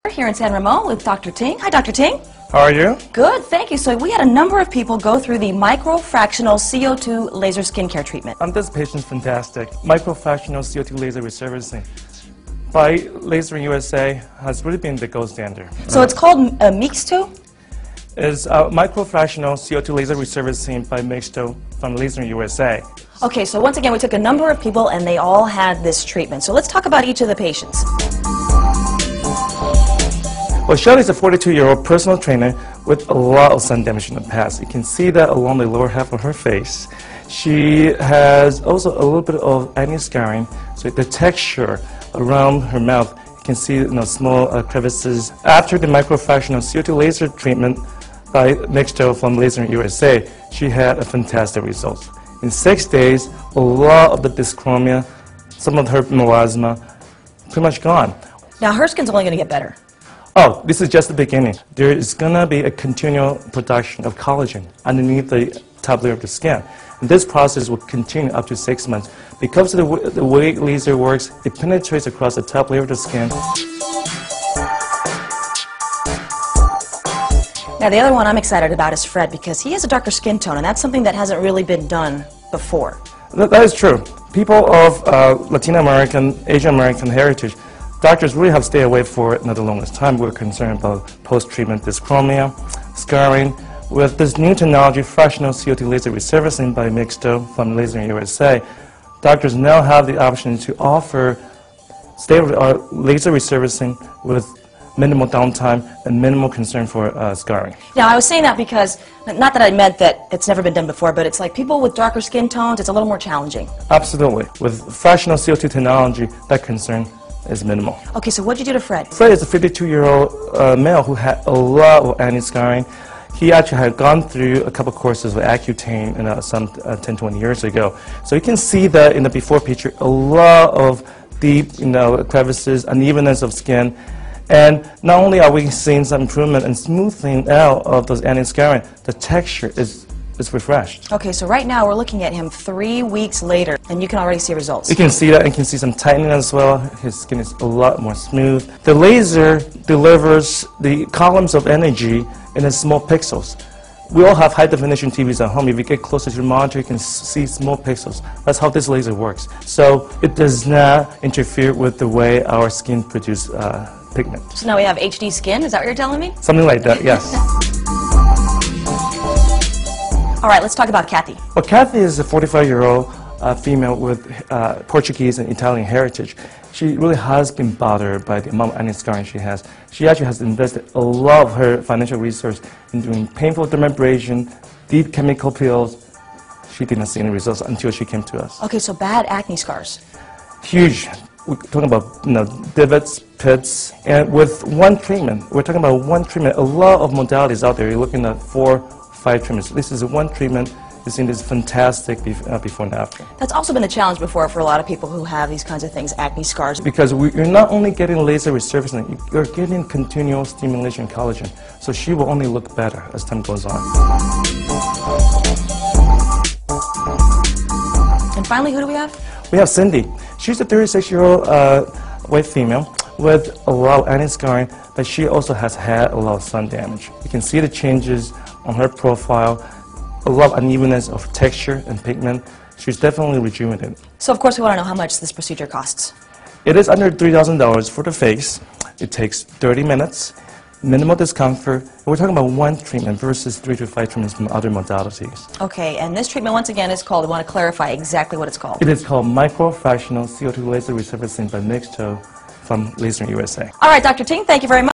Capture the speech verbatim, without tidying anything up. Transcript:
Here in San Ramon with Doctor Ting. Hi, Doctor Ting. How are you? Good, thank you. So we had a number of people go through the microfractional C O two laser skincare treatment. Um, this patient's fantastic. Microfractional C O two laser resurfacing by Lasering U S A has really been the gold standard. So it's called uh, Mixto? Is uh, microfractional C O two laser resurfacing by Mixto from Lasering U S A. Okay, so once again, we took a number of people and they all had this treatment. So let's talk about each of the patients. Well, Shelly is a forty-two-year-old personal trainer with a lot of sun damage in the past. You can see that along the lower half of her face. She has also a little bit of acne scarring, so the texture around her mouth, you can see you know, small uh, crevices. After the microfractional C O two laser treatment by Mixto from Lasering U S A, she had a fantastic result. In six days, a lot of the dyschromia, some of her melasma, pretty much gone. Now her skin's only going to get better. Oh, this is just the beginning. There is going to be a continual production of collagen underneath the top layer of the skin. And this process will continue up to six months. Because of the, w the way laser works, it penetrates across the top layer of the skin. Now the other one I'm excited about is Fred because he has a darker skin tone and that's something that hasn't really been done before. That, that is true. People of uh, Latin American, Asian American heritage, doctors really have stayed away for it not the longest time. We're concerned about post-treatment dyschromia, scarring. With this new technology, fractional C O two laser resurfacing by Mixto from Lasering U S A, doctors now have the option to offer state-of-the-art laser resurfacing with minimal downtime and minimal concern for uh, scarring. Now I was saying that because, not that I meant that it's never been done before, but it's like people with darker skin tones, it's a little more challenging. Absolutely. With fractional C O two technology, that concern is minimal. Okay, so what did you do to Fred? Fred is a fifty-two-year-old uh, male who had a lot of acne scarring. He actually had gone through a couple courses with Accutane uh, some uh, ten, twenty years ago. So you can see that in the before picture, a lot of deep, you know, crevices, unevenness of skin. And not only are we seeing some improvement and smoothing out of those acne scarring, the texture is is refreshed. Okay, so right now we're looking at him three weeks later, and you can already see results. You can see that, and you can see some tightening as well. His skin is a lot more smooth. The laser delivers the columns of energy in small pixels. We all have high-definition T Vs at home. If you get closer to the monitor, you can see small pixels. That's how this laser works. So it does not interfere with the way our skin produces uh, pigment. So now we have H D skin, is that what you're telling me? Something like that, yes. All right, let's talk about Kathy. Well, Kathy is a forty-five-year-old uh, female with uh, Portuguese and Italian heritage. She really has been bothered by the amount of acne scarring she has. She actually has invested a lot of her financial resource in doing painful dermabrasion, deep chemical peels. She did not see any results until she came to us. Okay, so bad acne scars. Huge. We're talking about you know, divots, pits, and with one treatment, we're talking about one treatment. A lot of modalities out there. You're looking at four, five treatments. This is one treatment. You've seen this fantastic bef uh, before and after. That's also been a challenge before for a lot of people who have these kinds of things, acne scars. Because we, you're not only getting laser resurfacing, you're getting continual stimulation collagen. So she will only look better as time goes on. And finally, who do we have? We have Cindy. She's a thirty-six-year-old uh, white female with a lot of acne scarring, but she also has had a lot of sun damage. You can see the changes on her profile, a lot of unevenness of texture and pigment. She's definitely rejuvenated. So of course we want to know how much this procedure costs. It is under three thousand dollars for the face. It takes thirty minutes, minimal discomfort. We're talking about one treatment versus three to five treatments from other modalities. Okay, and this treatment once again is called, we want to clarify exactly what it's called. It is called microfractional C O two laser resurfacing by Mixto from Lasering U S A. All right, Doctor Ting, thank you very much.